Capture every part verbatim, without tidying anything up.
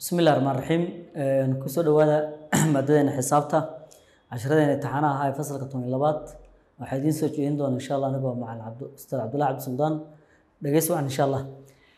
بسم الله الرحمن الرحيم كسر هذا مادة حسابته عشرة امتحانات هاي فصل كتوم اللبات وحيدين سوتشين دون إن شاء الله نبغى مع العبد أستاذ عبد الله عبد السلطان دقيسوا عن إن شاء الله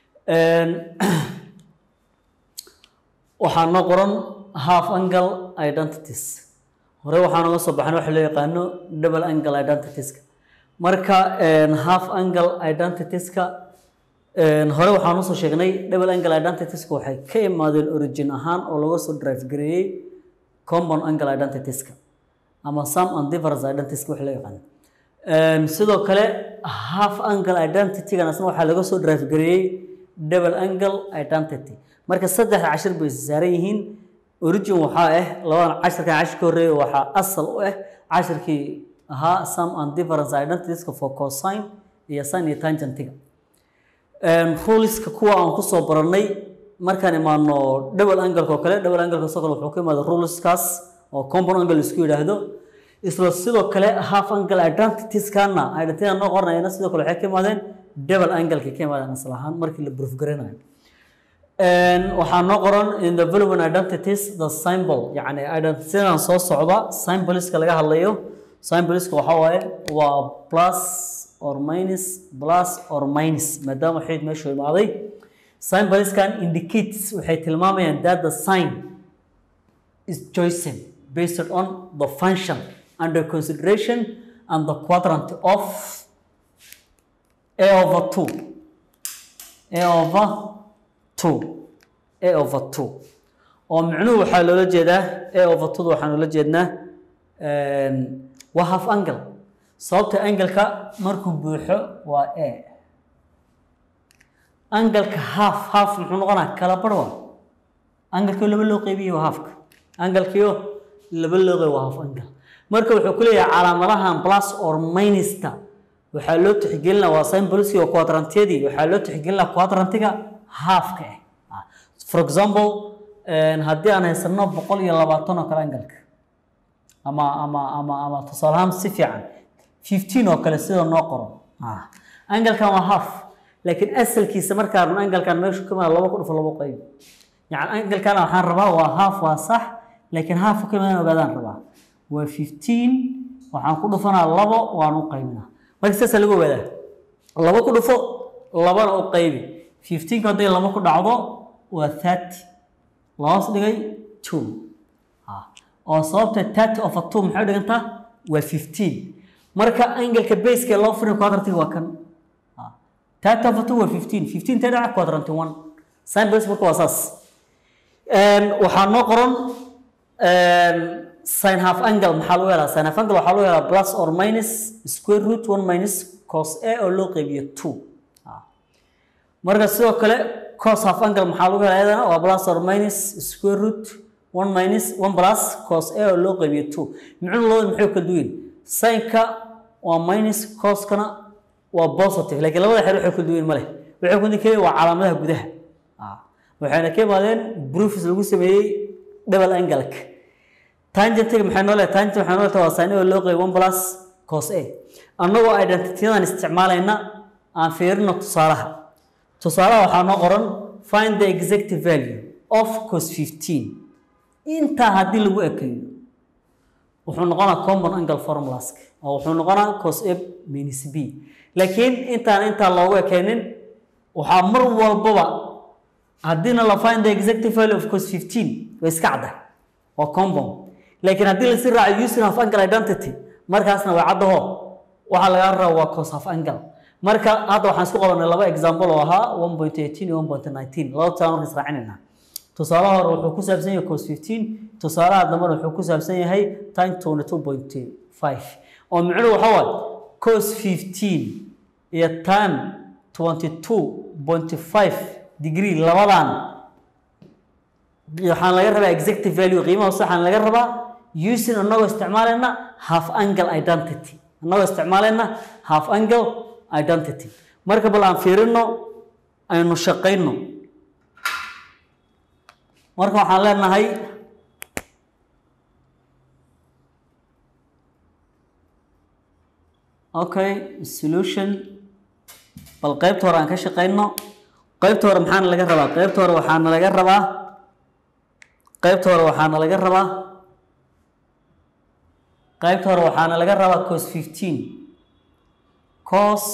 وحنا قرن half angle identities هو وحنا صبحنا وحلو يقانو double angle identities مركا half angle identities كا هore waxaan soo sheegnay double angle identities ka waxay ka imaadeen origin ahaan oo laga soo drive gareeyay compound angle identities ka ama sum and difference identities ka wax la yaqaan een sidoo kale half angle identity kana asna waxa laga soo drive gareeyay double angle identity marka saddex cashir bay saaran yihiin origin waxa ah labada cashirka cashirka hore waxa asal u ah cashirkii ahaa sum and difference identities ka for cosine iyo sin iyo tangent ka rules ka kuwa aan ku soo baranay markaan imaano double angle ko kale double angle ka soo kale wuxuu ka imaado rules kaas oo compound angle isku yiraahdo isla sidoo kale half angle identities kana identity aan qornayna sidoo kale waxay ka imaadeen double angle ka imaadeen aslahan markii la proof garanayo een waxaan noo qoran in the following identities the symbol yani identity aan soo socda symbols ka laga hadlayo symbols ka waxa waaye waa plus or minus plus or minus madama xid meesho imaaday symbols can indicates waxay tilmaamayaan that the sign is chosen based on the function under consideration and the quadrant of a over two a over two a over two oo macnuhu waxa loola jeedaa a over two waxaan loola jeednaa een waa half angle sababta angle-ka markuu buuxo waa a angle-ka half half muxuu noqonaa kala badh angle-ka laba loo qaybiyo half-ka angle-kiyo laba loo qaybiyo half angle marka wuxuu ku leeyahay calaamadahan plus or minus ta waxaa loo tixgelinaa waa symbols iyo quadrant-yadii waxaa loo tixgelinaa quadrant-ga half-ka ah for example haddii aan haysano boqol iyo labaatan oo kale angle-ka ama ama ama ama tusaalahaan si fiican fifteen oo kale sida noo qoran ah angle kan waa half laakiin asalkiisa marka aan angle kan meesha kuma laba ku dhufo laba qayb yani angle kan waxaan rabaa waa half waa sax laakiin half kuma aan ogaadaan rabaa waa fifteen waxaan ku dhufanaa laba waan u qaybinaa marka saas lagu wadaa laba ku dhufo labana u qaybi fifteen ka hadii laba ku dhacdo waa thirty laas dhigay two ah oo sababta thirty of two maxay dhigantaa waa fifteen marka angle ka base ka loo furay quadrant waa kan ah thirty of two waa fifteen fifteen tada quadrant one sin base marka waa saas een waxa noo qoran een sin half angle maxaa loo yeelaa sin half angle waxa loo yeelaa plus or minus square root one minus cos a oo loo qaybiyo two ah marka sidoo kale cos half angle maxaa loo yeelaa waa plus or minus square root one minus one plus cos a oo loo qaybiyo two macnuhu loo maxay ka duwan sin ka waa minus cos kana waa positive laakiin labada xeer waxay ku duwan ma leh waxay ku dhigay waa calaamadaha gudaha ah waxayna ka imaadeen proofs lagu sameeyay double angle ka tangent-ga maxay noo leeyahay tangent waxay noo leeyahay waa sin oo loo qaybiyo one plus cos a annagoo identity-dan isticmaalayna aan fiirino tusaalaha tusaalaha waxa noo qoran find the exact value of cos fifteen inta hadii lagu ekeeyo wuxuu noqonaa compound angle formulas oo wuxuu noqonaa cos a minus b laakiin intaan inta loogu ekeenin waxa mar walba hadina la find the exact value of cos fifteen way iska cadda waa compound laakiin hadii la si raaciyo using half angle identity markaasna way caddaho waxa laga rabaa waa cos half angle marka hadda waxaan isku qabanay laba example oo ahaa one point eighteen iyo one point nineteen laba taan markaas raacinayna tusaalaha hore wuxuu ku saabsan yahay cos fifteen tusaalaha dambe wuxuu ku saabsan yahay tan twenty-two point five oo macnuhu waxa waa cos fifteen iyo tan twenty-two point five degree labadan waxaan laga rabaa exact value qiimaha saxan laga rabaa using anagoo isticmaalayna half angle identity anagoo isticmaalayna half angle identity marka bal aan fiirino aynu shaqeyno marka waxaan leenahay okay solution bal qaybta hore aan ka shaqeyno qaybta hore maxaan laga rabaa qaybta hore waxaan laga rabaa qaybta hore waxaana laga rabaa qaybta hore waxaana laga rabaa cos fifteen cos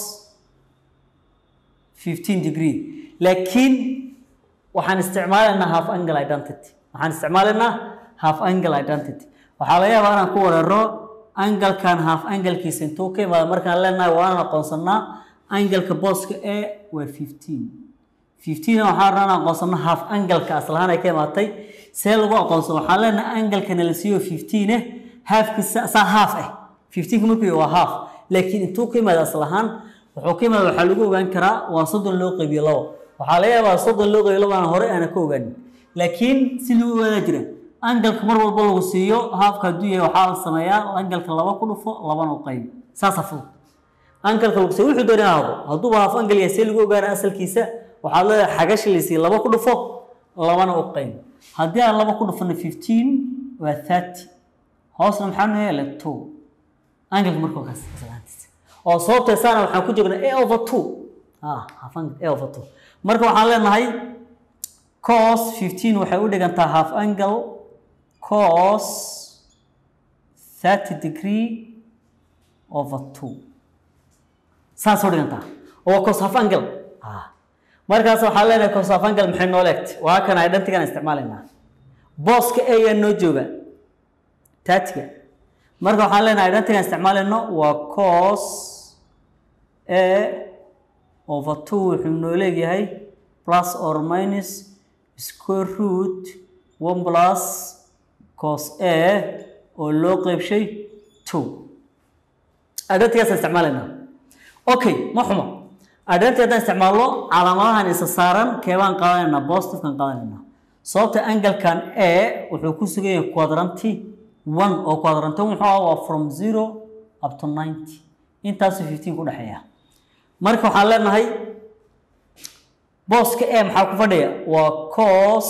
fifteen degree laakiin waxaan isticmaalaynaa half angle identity waxaan isticmaalaynaa half angle identity waxaa laga yaabaa inaan ku wareero angle-kan half angle-kiisa intuu ka imaado markaan leenahay waan aqoonsanaa angle-ka booska e waa fifteen fifteen waxaan rabnaa aqoonsanaa half angle-ka aslahaan ay ka imaatay see lagu aqoonsan waxaan leenahay angle-kana la siiyo fifteen eh half-kiisa saa half eh fifteen-ka markuu waa half laakiin intuu ka imaado aslahaan wuxuu ka imaado waxaa lagu ogaan karaa waa soddon loo qaybiyo labo waxaa laga yaabaa soddon loo qaybiyo labo aan hore aana ka ogaanin laakiin si lagu ogaadaa jira angle-ka mar walba lagu siiyo half-ka hadduu yahay waxaa la sameeyaa angle-ka laba ku dhufo labana u qaybi saasa fudud angle-ka lagu siiyo wuxuu doonaya hado hadduuba half angle yahay see lagu ogaana asalkiisa waxaad leedahay xagashi la siiyo laba ku dhufo labana u qaybi haddii aan laba ku dhufano fifteen waa thirty hoosna maxaa noo yeelay two angle-ka markuu kaas islaantiisa oo sababtay saana waxaan ku joognaa a over two ah half angle a over two marka waxaan leenahay cos fifteen waxay u dhigantaa half angle cos thirty degree over two saas u dhigantaa oo cos half angle ah markaas waxaan leenahay cos half angle maxay noo leegtay waa kan identity-gan isticmaalaynaa booska a yaa noo jooga thirty-ga marka waxaan leenahay identity-gan isticmaalayno waa cos a over two wuxuu noo leeyahay plus or minus square root one plus cos a oo loo qaybshay two identity-gaas isticmaalayna okay ma xumo identity haddaan isticmaalno calaamadahan isa saaran keebaan qaadanaynaa positive-kan qaadanaynaa sababta angle-kan a wuxuu ku sugan yahay quadranti one oo quadranti wuxuu ah waa from zero up to ninety intaasuu fifteen ku dhexeeya marka waxaan leenahay booska a maxaa ku fadhiya waa cos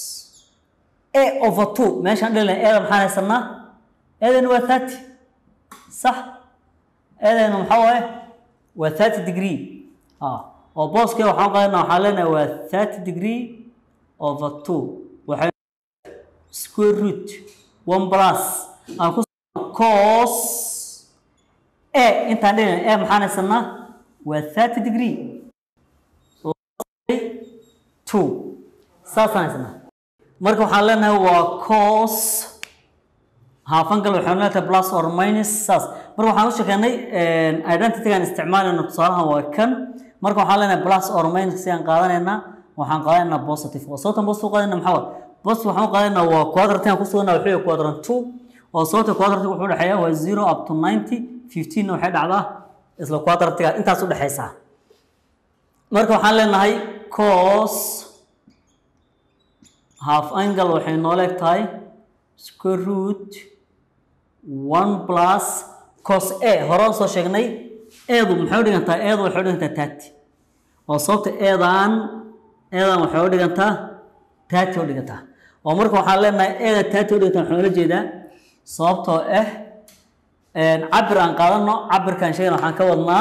a over two meeshaan dhilina eeda maxaan haysanaa eedana waa thirty sax eedana maxaa waaye waa thirty degree ah oo booska waxaan qaadana waxaan leenahay waa thirty degree over two waxay square root one plus aan ku cos a intaan dhilina a maxaan haysanaa waa thirty degree two saasaan haysanaa marka waxaan leenahay waa cos half angle waxaan leenahay plus or minus saas marka waxaan u sheegnay identity-gan isticmaalayno tusaalahan waa kan marka waxaan leenahay plus or minus si aan qaadanaynaa waxaan qaadanaynaa positive oo sababtan positive qaadanaynaa maxaa waaye positive waxaan qaadanaynaa waa quadrantigan ku suganaa wuxuu yahay quadrant two oo sababta quadrantiga wuxuu dhexeeya waa zero up to ninety fifteen waxay dhacdaa isla quadrantiga intaas u dhexeysaa marka waxaan leenahay cos half angle waxay noo leeg tahay square root one plus cos a horaan soo sheegnay eedu maxay u dhigantaa eedu waxay u dhigantaa thirty oo sababta eedaan eedaan waxay u dhigantaa thirty u dhigantaa oo marka waxaan leenahay eeda thirty u dhigantaa waxaan ula jeedaa sababtoo ah cabir aan qaadano cabirkan sheegana waxaan ka wadnaa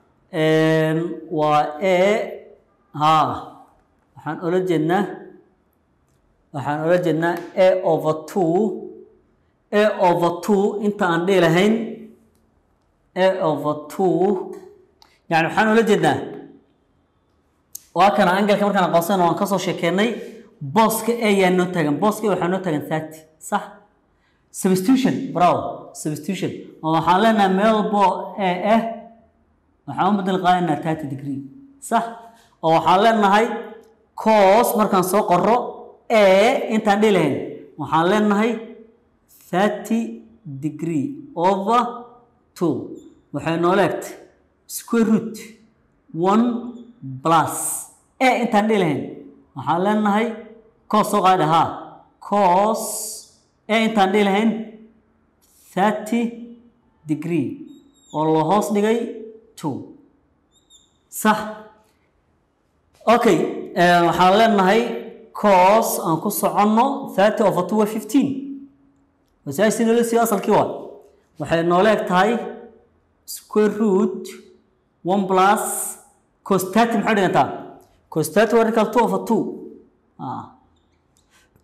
waa a ha waxaan ula jeednaa waxaan ula jeednaa a over two a over two inta aan dhihi lahayn a over two yani waxaan ula jeednaa waa kana angalka markaan aqoonsana waan kasoo sheekeynay booska a yaa noo taagan booska a waxaa noo taagan thirty sax substitution bravo substitution oo waxaan leenahay meel walbo a ah waxaan u bedel qaadaynaa thirty degree صح oo waxaan leenahay cos markaan soo qoro a intaan dhilayn waxaan leenahay thirty degree over two waxay noo leegtay square root one plus a intaan dhilayn waxaan leenahay cos soo qaada ha cos a intaan dhilayn thirty degree oo loo hoos dhigay two صح اوكي waxaan leenahay cos aan ku socono thirty over two fifteen wasaasina la sii asalkii waa waxay noo leegtahay square root one plus cos thirty maxay dhigantaa cos thirty waa equal two over two ah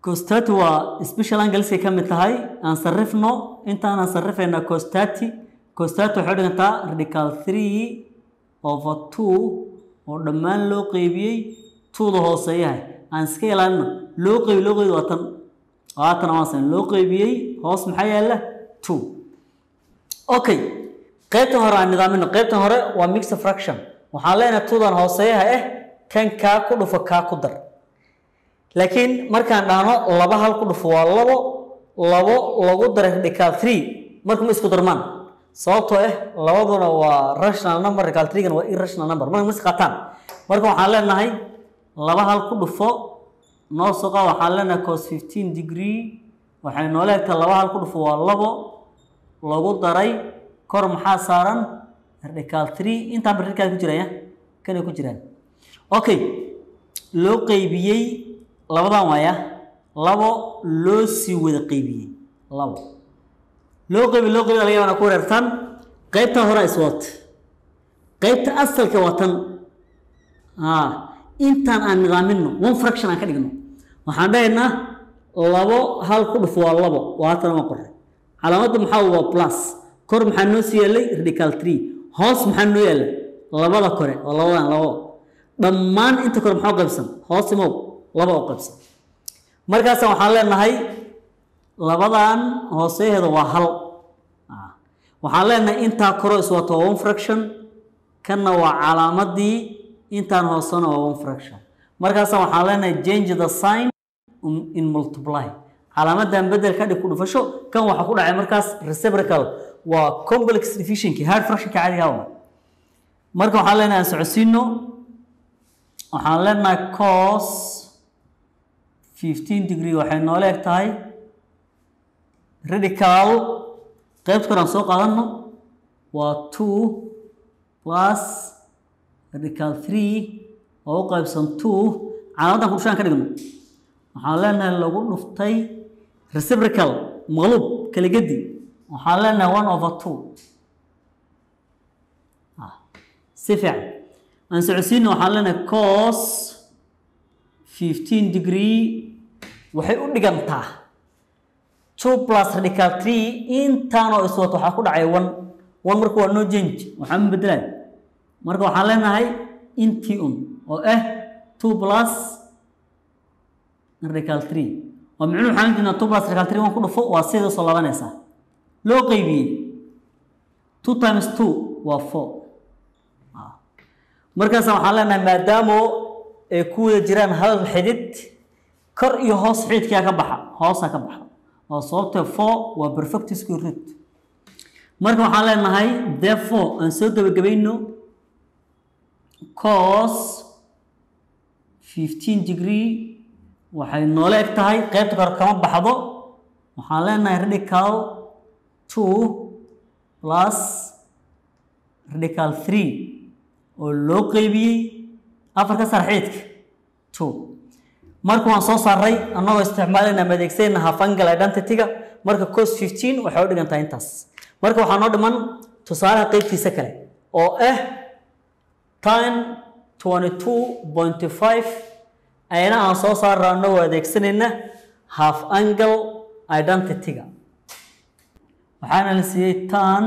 كوستاتي و special angle سي كم تهاي أنصرفنا أنت أنا صرفنا كوستاتي كوستاتي حدنا تا radical three over two ودمان لو قيبي two ده هو صحيح عن scale أنه لو قيبي لو قيبي وطن وطن مثلا لو قيبي هوس محيا له two أوكي قيبته هراء النظام إنه قيبته هراء وميكس فراكشن وحالينا two ده هو صحيح إيه كان كاكو وفكاكو در لكن مركان دانو لبا هل ku dhufo waa labo labo lagu daray radical three markuu isku darmaan sababtoo ah labaduna waa rational number radical three waa irrational number markuu is qataan marka waxaan leenahay laba hal ku dhufo noo soqa waxaan leenahay cos fifteen degree waxay noo leeyahay laba hal ku dhufo waa labo lagu daray kor maxaa saaran radical three inta radical ku jiraya kan ku jiraan okay loo qaybiyay labadan waaya labo loo sii wada qaybiyay labo loo qaybi loo qaybi laga yaabaa ku reertan qaybta hore iswaat qaybta asalka watan ha intaan aan nidaaminno one fraction aan ka dhigno waxaan dhahaynaa labo hal ku dhufo waa labo waa tan ma qoray calaamadda maxaa waa plus kor maxaa noo sii yeelay radical three hoos maxaa noo yeelay labada kore oo labadan labo dhammaan inta kore maxaa qaybsan hoos imo laba oo qabsan markaas waxaan leenahay labadan hooseeheeda waa hal waxaan leenahay inta koro iswato one fraction kana waa calaamadii intaan hoosana waa one fraction markaas waxaan leenahay change the sign in multiply calaamadan bedel ka dhig ku dhufasho kan waxa ku dhacay markaas reciprocal waa complex division ki hard fraction ka caadiga ah marka waxaan leenahay aan socodsiino waxaan leenahay cos fifteen degree waxay noo leegtahay radical qaybta kore aan soo qaadano waa two plus radical three oo u qaybsan two calaamadan ku dhushaan ka dhigno waxaan leenahay lagu dhuftay reciprocal maqluub kala gedi waxaan leenahay one over two si fiican aan socodsiino waxaan leenahay cos fifteen degree waxay u dhigantaa two plus radical three intaanoo iswato waxaa ku dhacay one one marka waa no change waxaa ma bedelay marka waxaan leenahay intii un oo ah two plus radical three oo micnuhu waxaan jeednaa two plus radical three waan ku dhufo waa sida soo laabanaysaa loo qaybiyey two times two waa four markaas waxaan leenahay maadaama ee ku wada jiraan hal xidid kor iyo hoos xididka ka baxa hoosa ka baxa oo sababta four waa perfect square root marka waxaan leenahay therefore aan soo gabagabayno cos fifteen degree waxay noo leeg tahay qaybta kor kama baxdo waxaan leenahay radical two plus radical three oo loo qaybiyay afar ka sarxeedka two marka waan soo saaray anagoo isticmaalayna adeegsanayna half angle identity-ga marka cos fifteen waxay u dhigantaa intaas marka waxaa noo dhiman tusaalaha qaybtiisa kale oo ah tan twenty-two point five ayna aan soo saarno anagoo adeegsanayna half angle identity-ga waxaana la siiyey tan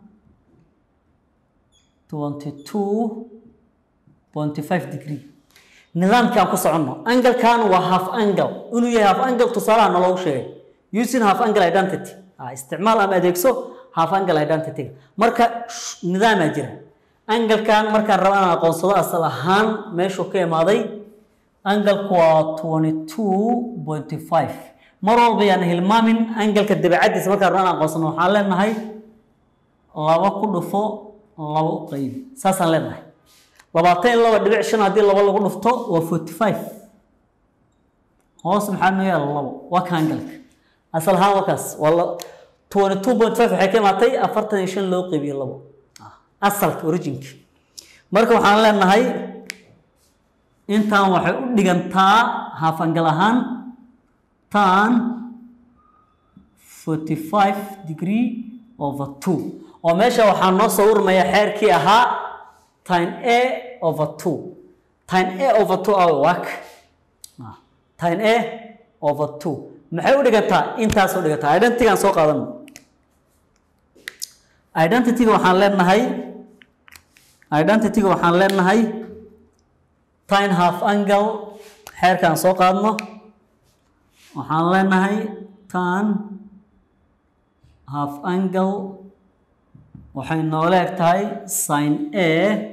twenty-two point five degree nidaamkan ku socono angle kan waa half angle inuu yahay half angle tusaalaha noo sheegay using half angle identity ah isticmaal ama adeegso half angle identity marka nidaam ah jira angle kan marka rabaan aqoonsado asal ahaan meeshu ka imaaday angle ku waa twenty-two point five mar walba yaan hilmaamin angle ka dabacadiisa marka rabaan aqoonsano waxaan leenahay laba ku dhufo laba qayb saasaan leenahay labaatan iyo laba dhibic shan haddii laba lagu dhufto waa forty-five hoos maxaa noo yaala labo waa ka angalka asal ahaan waa kaas waa twenty-two point five waxay ka imaatay afartan iyo shan loo qaybiyo labo asalka originka marka waxaan leenahay intaan waxay u dhigantaa half angle ahaan tan forty-five degree over two oo meesha waxaa noo soo urmaya xeerkii ahaa tan a over two tan a over two aw wak tan a over two maxay u dhigantaa intaas u dhigantaa identity aan soo qaadano identity waxaan leenahay identity waxaan leenahay tan half angle xeerkaan soo qaadno waxaan leenahay tan half angle waxay noo leegtahay sin A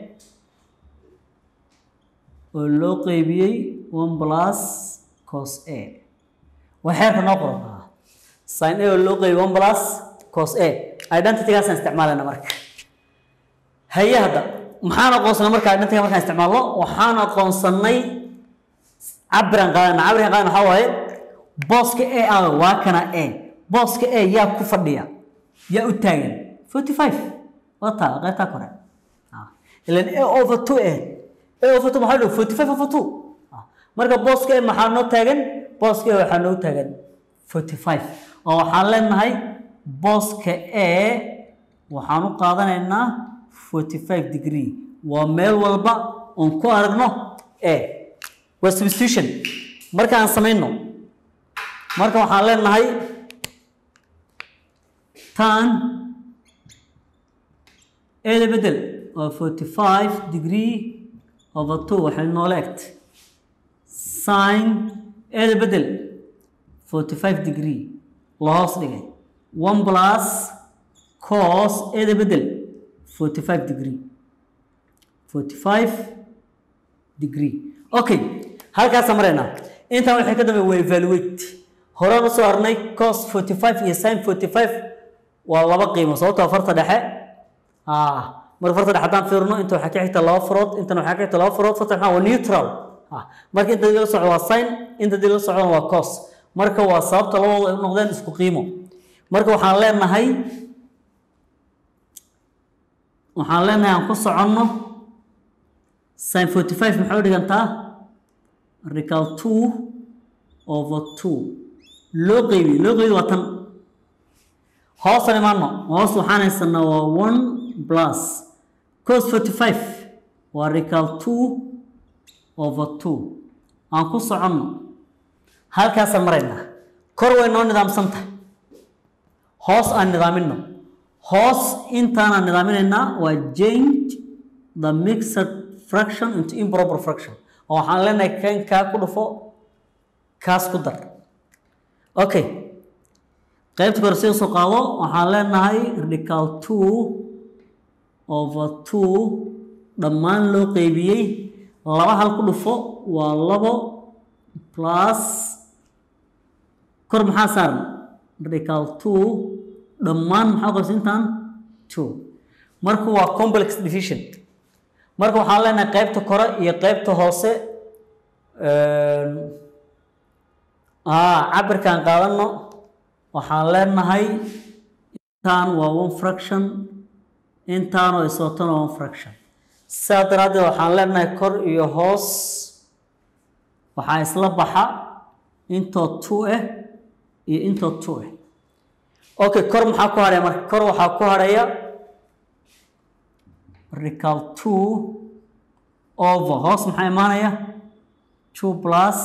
oo loo qaybiyey one plus cos A waxeerka noo qoran sin A oo loo qaybiyey one plus cos A identity-gaas aan isticmaalayna marka haye hadda maxaan aqoonsanay marka identity markaan isticmaalno waxaan aqoonsanay cabiraan qaadana cabiraan qaadana waxaa waaye booska A ah waa kana A booska A yaa ku fadhiya yaa u taagan forty-five wata qaybta kore ah ilan A over two A A over two maxaa dhig forty-five over two marka booska A maxaa noo taagan booska A waxaa noo taagan forty-five oo waxaan leenahay booska A waxaan u qaadanaynaa forty-five degree waa meel walba on ku aragno A waa substitution marka aan sameeyno marka waxaan leenahay tan A la bedel waa forty-five degree over two waxay noo leegtahay sin A la bedel forty-five degree la hoos dhigay one plus cos A la bedel forty-five degree forty-five degree okay halkaas marayna inta waxay ka dambeeyay way evaluate horaan soo arnay cos forty-five iyo sin forty-five waa laba qiimo sababtoo farta dhexe ah mar farta dhexe hadaan fiirno inta waxa ka xigta laba farood inta waxa ka xigta laba farood farta waa neutral ah marka inta la socdo waa sin inta la socdo waa cos marka waa sababta labadooda ay noqdeen isku qiimo marka waxaan leenahay waxaan leenahay aan ku soconno sin forty-five maxay u dhigantaa radical two over two loo qaybiyo loo qaybiyo waa tan hoos aan imaano hoos waxaan haysanaa waa one plus cos forty-five waa radical two over two aan ku soconno halkaas marayna kor way noo nidaamsan tahay hoos aan nidaamino hoos intaana nidaaminayna waa change the mixed fraction into improper fraction oo waxaan leenahay kan ka ku dhufo kaas ku dar okay qaybta kor si soo qaado waxaan leenahay radical two over two dhammaan loo qaybiyey laba hal ku dhufo waa labo plus kor maxaa saaran radical two dhammaan maxaa qabsintaan two marka waa complex division marka waxaan leenahay qaybta kore iyo qaybta hoose ee ah cabirkan qaadano waxaan leenahay intaan waa one fraction intaan oo isootan one fraction saadaraad waxaan leenahay kor iyo hoos waxa isla baxa into two eh iyo into two eh okay kor maxaa ku haray marka kor waxa ku haraya radical two over hoos maxay imaanaya two plus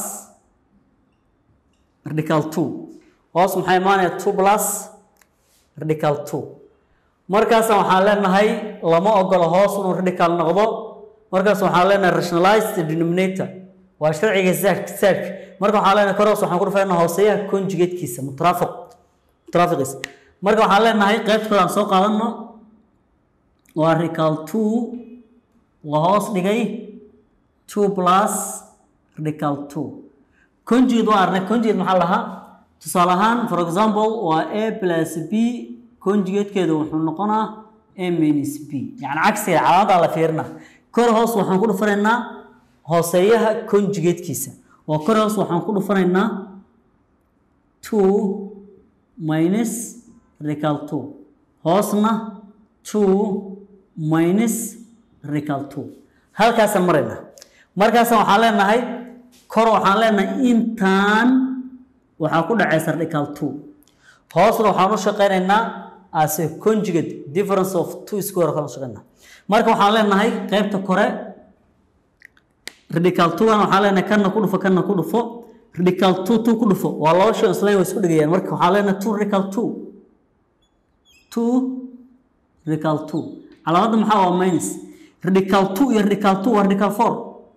radical two hoos maxay imaanaya two plus radical two markaas waxaan leenahay lama ogolo hoos inuu radical noqdo markaas waxaan leenahay rationalized denominator waa sharciga saak marka waxaan leenahay kor hoos waxaan ku dhufaynaa hooseeyaha conjugate-kiisa mutrafiq mutrafiqis marka waxaan leenahay qaybta aan soo qaadano waa radical two la hoos dhigay two plus radical two conjugate waa arnay conjugate maxaa lahaa tusaale ahaan for example waa a plus b conjugate-keedu wuxuu noqonaa a minus b yani cagsiga calaamada la fiirina kor hoos waxaan ku dhufanaynaa hooseeyaha conjugate-kiisa oo kor hoos waxaan ku dhufanaynaa two minus radical two hoosna two minus radical two halkaas marayna markaas waxaan leenahay kor waxaan leenahay intaan waxa ku dhacaysa radical two hoosna waxaan u shaqeynaynaa as a conjugate difference of two square ka shaqeynaa marka waxaan leenahay qaybta kore radical two waxaan leenahay kana ku dhufo kana ku dhufo radical two two ku dhufo waa laba shay isla way isku dhigayaan marka waxa leenahay two radical two two radical two calaamada maxaa waa minus radical two iyo radical two waa radical four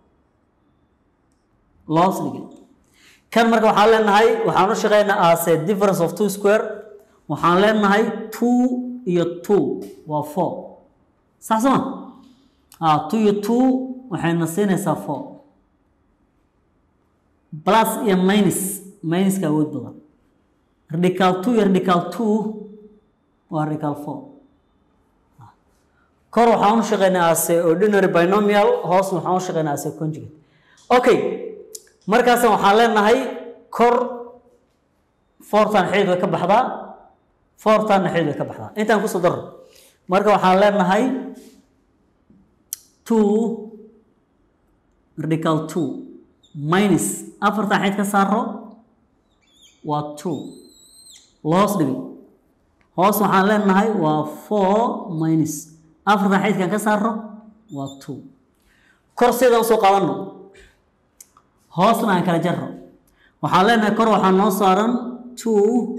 loos dhigay kan marka waxa leenahay waxaan u shaqeynaa as a difference of two square waxaan leenahay two iyo two waa four sax sama ah two iyo two waxay nasinaysaa four plus iyo minus minus ka awood badan radical two iyo radical two waa radical four kor waxaan u shaqeynaa as a ordinary binomial hoos waxaan u shaqeynaa as a conjugate okay markaas waxaan leenahay kor four tan xidid way ka baxdaa four tan xidid way ka baxdaa intaan ku soo daro marka waxaan leenahay two radical two minus afar tan xidid ka saaro waa two loos dhigi hoos waxaan leenahay waa four minus afar tan xidid ka saaro waa two kor sida u soo qaadano hoosna aan kala jarro waxaan leenahay kor waxaan noo saaran two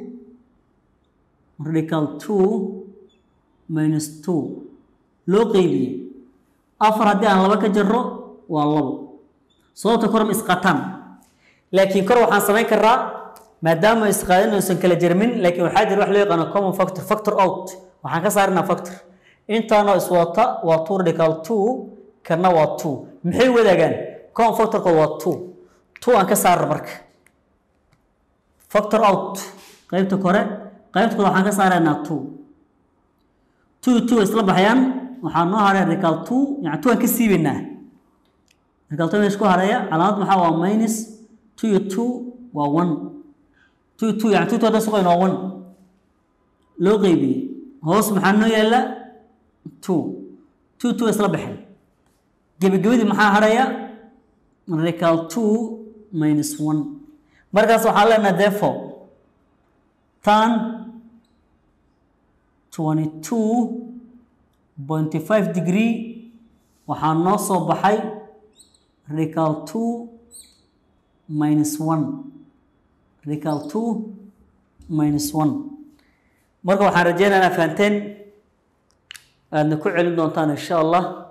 radical two minus two loo qaybiyey afar haddii aan laba ka jarro waa labo sababta kor ma isqataan laakiin kor waxaan samayn karaa maadaama isqaadin uusan kala jarmin laakiin waxaa jira wax loo yaqaano common factor factor out waxaan ka saarinaa factor intaanoo iswata waa two radical two kana waa two maxay wadaagaan common factorka waa two two aan ka saarno marka factor out qaybta kore qaybta kore waxaan ka saaraynaa two two two isla baxayaan waxaan noo haray radical two yani two aan ka siibaynaa radical two isku haraya calaamad maxaa waa minus two iyo two waa one two two yani two two hadda suqayno waa one loo qaybiyey hoos maxaa noo yaala two two two isla baxay gebagabadii maxaa haraya radical two minus one markaas waxaan leenahay therefore tan twenty-two point five degree waxaa noo soo baxay radical two minus one radical two minus one marka waxaan rajeynaynaa fahanteen aadna ku celin doontaan insha allah